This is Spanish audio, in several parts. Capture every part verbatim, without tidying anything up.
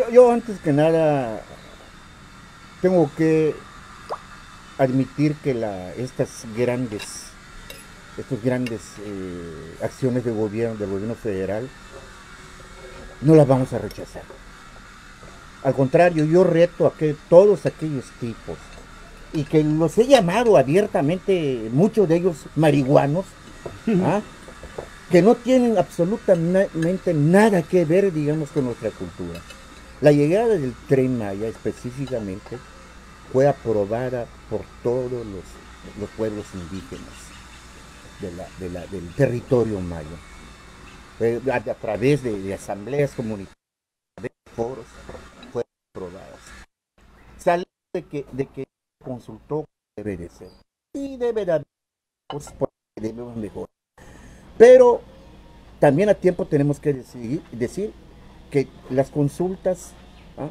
yo, yo antes que nada tengo que admitir que la, estas grandes, estos grandes eh, acciones de gobierno, del gobierno federal, no las vamos a rechazar. Al contrario, yo reto a que todos aquellos tipos, y que los he llamado abiertamente, muchos de ellos marihuanos, ¿ah? Que no tienen absolutamente nada que ver, digamos, con nuestra cultura. La llegada del Tren Maya específicamente fue aprobada por todos los, los pueblos indígenas de la, de la, del territorio maya, eh, a, a, través de, de asambleas comunitarias, foros, fue aprobada. Sale de que, de que consultó debe de ser. Y debe de haber cosas por que debemos mejorar. Pero también a tiempo tenemos que decir, decir que las consultas, ¿ah?,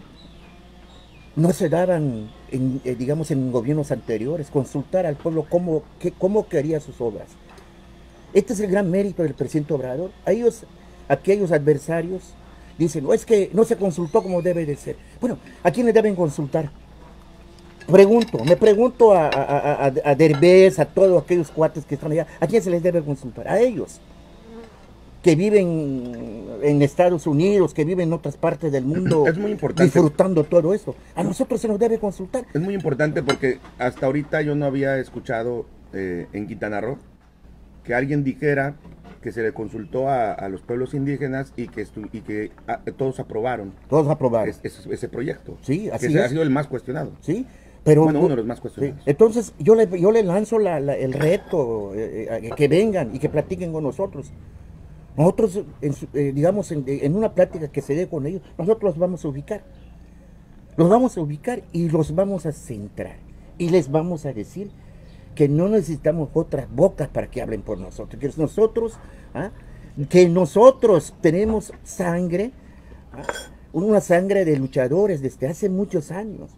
no se daban, en, eh, digamos, en gobiernos anteriores, consultar al pueblo cómo, qué, cómo quería sus obras. Este es el gran mérito del presidente Obrador. A ellos, aquellos adversarios, dicen, no, es que no se consultó como debe de ser. Bueno, ¿a quién le deben consultar? Pregunto, me pregunto a, a, a, a Derbez, a todos aquellos cuates que están allá, ¿a quién se les debe consultar? A ellos, que viven en Estados Unidos, que viven en otras partes del mundo, es muy importante, disfrutando todo esto. A nosotros se nos debe consultar. Es muy importante porque hasta ahorita yo no había escuchado eh, en Quintana Roo que alguien dijera que se le consultó a, a los pueblos indígenas y que, y que a, todos aprobaron. Todos aprobaron. Es, es, ese proyecto. Sí, así que es. ha sido el más cuestionado. Sí. Pero, bueno, uno de los más cuestionados. Sí. Entonces yo le, yo le lanzo la, la, el reto, eh, eh, que vengan y que platiquen con nosotros. Nosotros, en, eh, digamos, en, en una plática que se dé con ellos, nosotros los vamos a ubicar. Los vamos a ubicar y los vamos a centrar. Y les vamos a decir que no necesitamos otras bocas para que hablen por nosotros. Que nosotros, ¿ah?, que nosotros tenemos sangre, ¿ah?, una sangre de luchadores desde hace muchos años.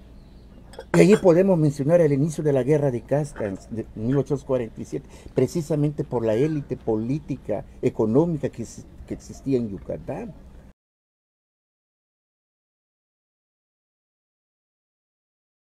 Y allí podemos mencionar el inicio de la guerra de castas de mil ochocientos cuarenta y siete, precisamente por la élite política, económica que, que existía en Yucatán.